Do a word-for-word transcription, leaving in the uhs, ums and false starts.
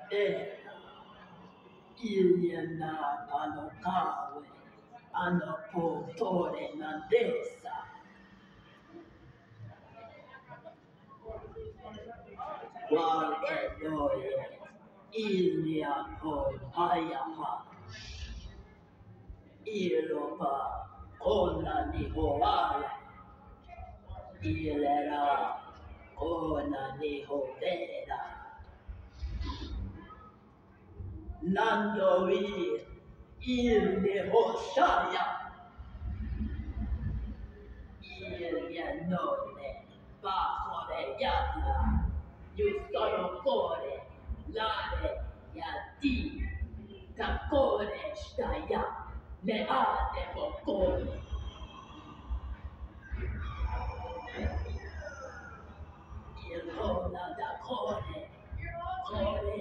era Iliana Palokawe, Anapotore Nandesa, Walenoye, Ilia Ayaha, Ilopa, Kona Nihoala, Ilera, Kona Nihovera, Nandoi, Ilnehoshaya, Ilianone, Bakore Yatla, Yusonocore, Lare, Yati, Takore Staya, Leate Bokore, Ilona da Kore, Kore